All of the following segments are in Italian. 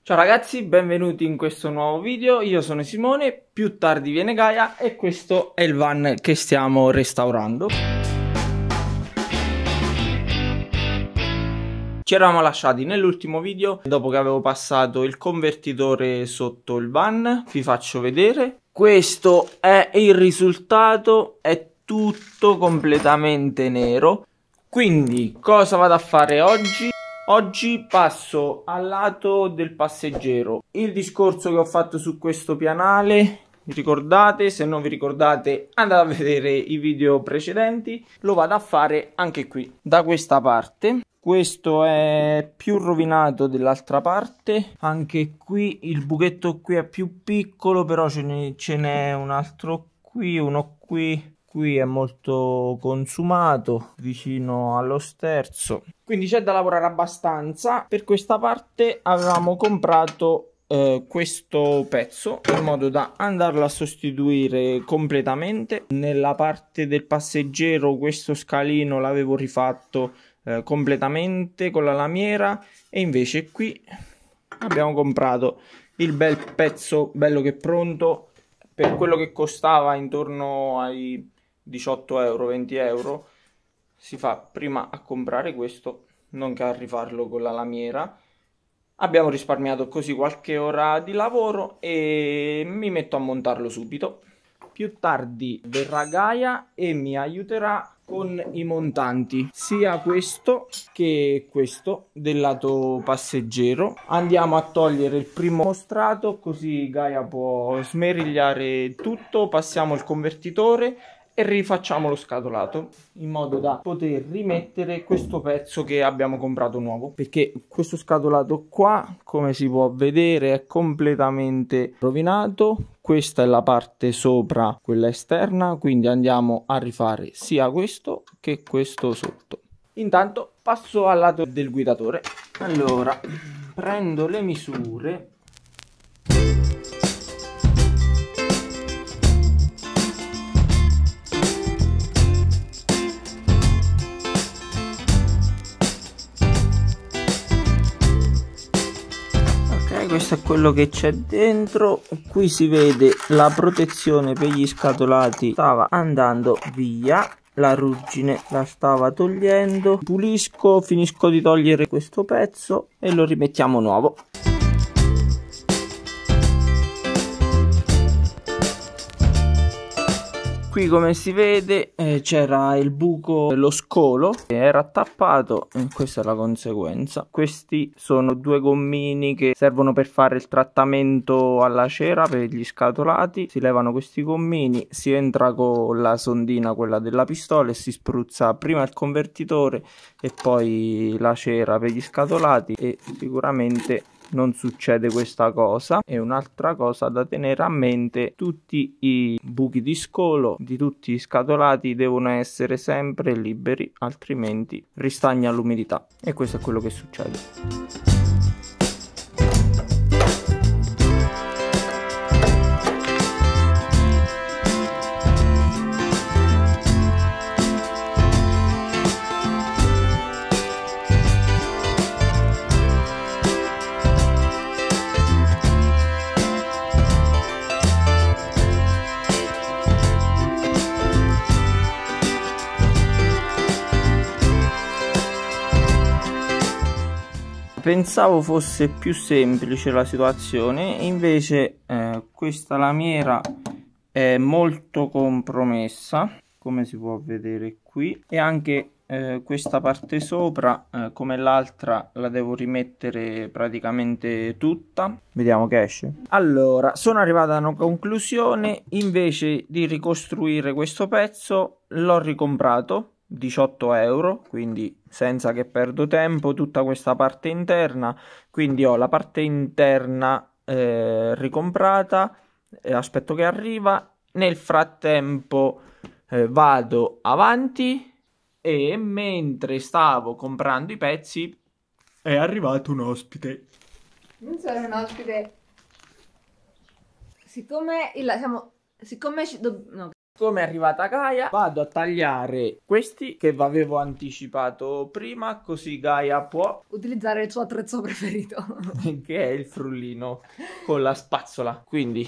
Ciao ragazzi, benvenuti in questo nuovo video. Io sono Simone, più tardi viene Gaia e questo è il van che stiamo restaurando. Ci eravamo lasciati nell'ultimo video, dopo che avevo passato il convertitore sotto il van. Vi faccio vedere. Questo è il risultato, è tutto completamente nero. Quindi cosa vado a fare oggi? Oggi passo al lato del passeggero. Il discorso che ho fatto su questo pianale, vi ricordate? Se non vi ricordate, andate a vedere i video precedenti. Lo vado a fare anche qui, da questa parte. Questo è più rovinato dell'altra parte. Anche qui il buchetto qui è più piccolo, però ce n'è un altro qui, uno qui. Qui è molto consumato, vicino allo sterzo. Quindi c'è da lavorare abbastanza. Per questa parte avevamo comprato questo pezzo in modo da andarlo a sostituire completamente. Nella parte del passeggero questo scalino l'avevo rifatto completamente con la lamiera, e invece qui abbiamo comprato il bel pezzo bello che pronto. Per quello che costava, intorno ai 18 euro, 20 euro, si fa prima a comprare questo, non che a rifarlo con la lamiera. Abbiamo risparmiato così qualche ora di lavoro e mi metto a montarlo subito. Più tardi verrà Gaia e mi aiuterà con i montanti, sia questo che questo del lato passeggero. Andiamo a togliere il primo strato, così Gaia può smerigliare tutto. Passiamo il convertitore e rifacciamo lo scatolato in modo da poter rimettere questo pezzo che abbiamo comprato nuovo, perché questo scatolato qua, come si può vedere, è completamente rovinato. Questa è la parte sopra, quella esterna, quindi andiamo a rifare sia questo che questo sotto. Intanto passo al lato del guidatore. Allora, prendo le misure. Questo è quello che c'è dentro. Qui si vede la protezione per gli scatolati stava andando via, la ruggine la stava togliendo. Pulisco, finisco di togliere questo pezzo e lo rimettiamo nuovo. Qui, come si vede, c'era il buco, lo scolo che era tappato, e questa è la conseguenza. Questi sono due gommini che servono per fare il trattamento alla cera per gli scatolati. Si levano questi gommini, si entra con la sondina, quella della pistola, e si spruzza prima il convertitore e poi la cera per gli scatolati, e sicuramente non succede questa cosa. E un'altra cosa da tenere a mente: tutti i buchi di scolo di tutti gli scatolati devono essere sempre liberi, altrimenti ristagna l'umidità, e questo è quello che succede. Pensavo fosse più semplice la situazione, invece questa lamiera è molto compromessa, come si può vedere qui, e anche questa parte sopra, come l'altra, la devo rimettere praticamente tutta. Vediamo che esce. Allora, sono arrivato a una conclusione: invece di ricostruire questo pezzo, l'ho ricomprato 18 euro, quindi senza che perdo tempo. Tutta questa parte interna, quindi ho la parte interna ricomprata, aspetto che arriva. Nel frattempo vado avanti, e mentre stavo comprando i pezzi è arrivato un ospite. Non sono un ospite. Siccome siccome è arrivata Gaia, vado a tagliare questi che vi avevo anticipato prima, così Gaia può utilizzare il suo attrezzo preferito, che è il frullino con la spazzola. Quindi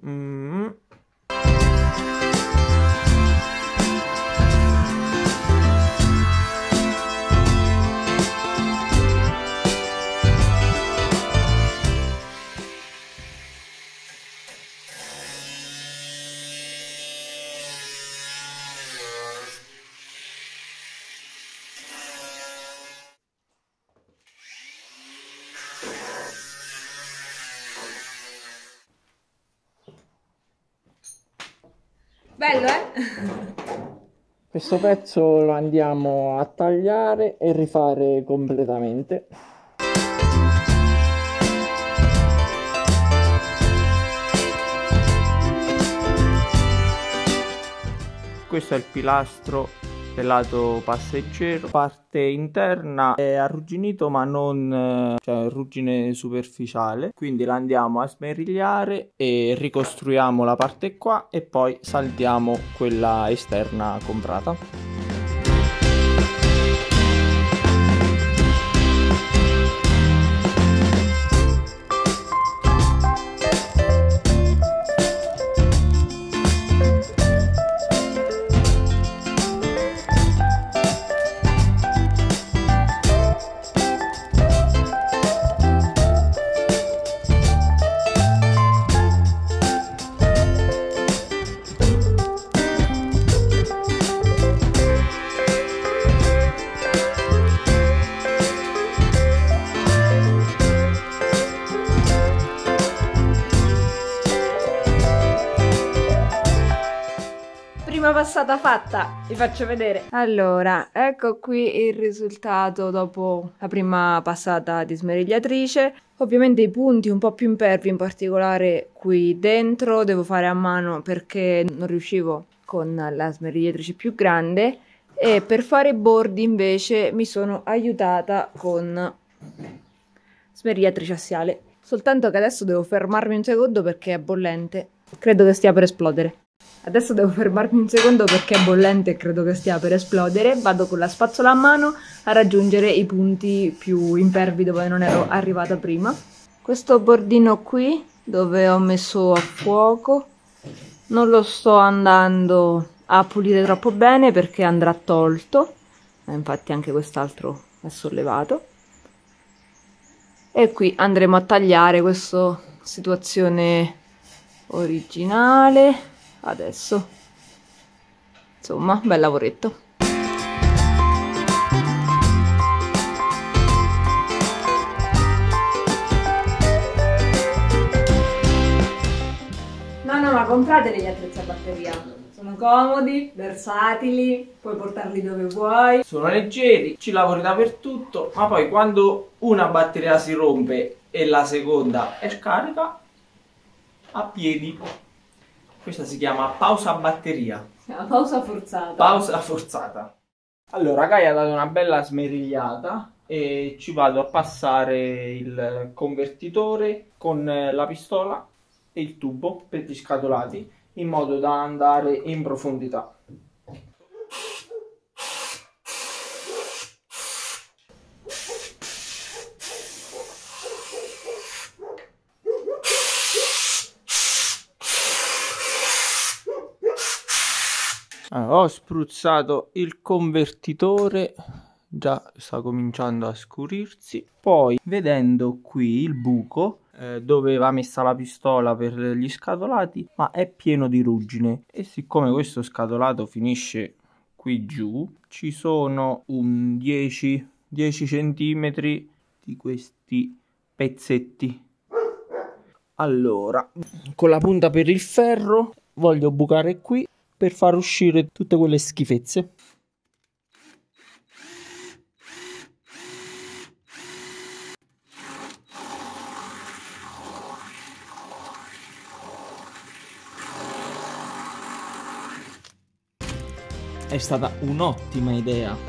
bello, questo pezzo lo andiamo a tagliare e rifare completamente. Questo è il pilastro del lato passeggero, parte interna è arrugginito ma non cioè ruggine superficiale, quindi la andiamo a smerigliare e ricostruiamo la parte qua e poi saldiamo quella esterna comprata. Passata fatta, vi faccio vedere. Allora, ecco qui il risultato dopo la prima passata di smerigliatrice. Ovviamente i punti un po' più impervi, in particolare qui dentro, devo fare a mano perché non riuscivo con la smerigliatrice più grande, e per fare i bordi invece mi sono aiutata con smerigliatrice assiale. Soltanto che adesso devo fermarmi un secondo perché è bollente, credo che stia per esplodere. Adesso devo fermarmi un secondo perché è bollente e credo che stia per esplodere. Vado con la spazzola a mano a raggiungere i punti più impervi dove non ero arrivata prima. Questo bordino qui dove ho messo a fuoco non lo sto andando a pulire troppo bene perché andrà tolto. Infatti anche quest'altro è sollevato. E qui andremo a tagliare questa situazione originale. Adesso, insomma, bel lavoretto. No, ma comprateli gli attrezzi a batteria. Sono comodi, versatili, puoi portarli dove vuoi. Sono leggeri, ci lavori dappertutto, ma poi quando una batteria si rompe e la seconda è scarica, a piedi. Questa si chiama pausa batteria. Pausa forzata. Pausa forzata. Allora, Gaia ha dato una bella smerigliata e ci vado a passare il convertitore con la pistola e il tubo per gli scatolati in modo da andare in profondità. Ho spruzzato il convertitore, già sta cominciando a scurirsi. Poi, vedendo qui il buco dove va messa la pistola per gli scatolati, ma è pieno di ruggine, e siccome questo scatolato finisce qui giù, ci sono un 10 centimetri di questi pezzetti. Allora, con la punta per il ferro voglio bucare qui per far uscire tutte quelle schifezze. È stata un'ottima idea.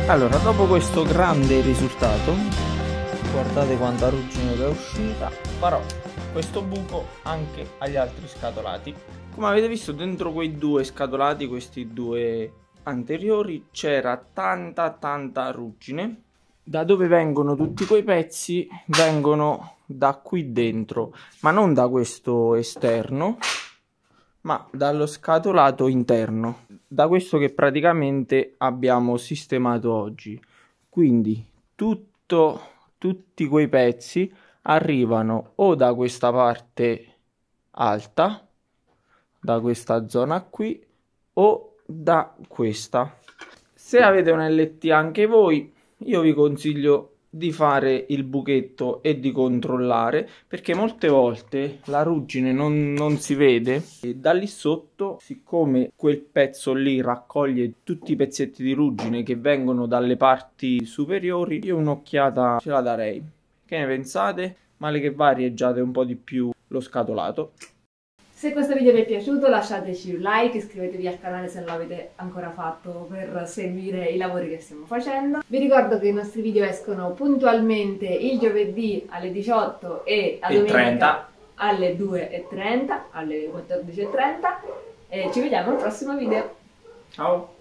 Allora, dopo questo grande risultato, guardate quanta ruggine che è uscita, farò questo buco anche agli altri scatolati. Come avete visto, dentro quei due scatolati, questi due anteriori, c'era tanta ruggine. Da dove vengono tutti quei pezzi? Vengono da qui dentro, ma non da questo esterno, ma dallo scatolato interno, da questo che praticamente abbiamo sistemato oggi. Quindi tutti quei pezzi arrivano o da questa parte alta, da questa zona qui, o da questa. Se avete un LT anche voi, io vi consiglio di fare il buchetto e di controllare, perché molte volte la ruggine non si vede e da lì sotto, siccome quel pezzo lì raccoglie tutti i pezzetti di ruggine che vengono dalle parti superiori, io un'occhiata ce la darei. Che ne pensate? Male che varieggiate un po' di più lo scatolato. Se questo video vi è piaciuto lasciateci un like, iscrivetevi al canale se non l'avete ancora fatto per seguire i lavori che stiamo facendo. Vi ricordo che i nostri video escono puntualmente il giovedì alle 18 e la domenica alle 2:30, alle 14:30 e ci vediamo al prossimo video. Ciao!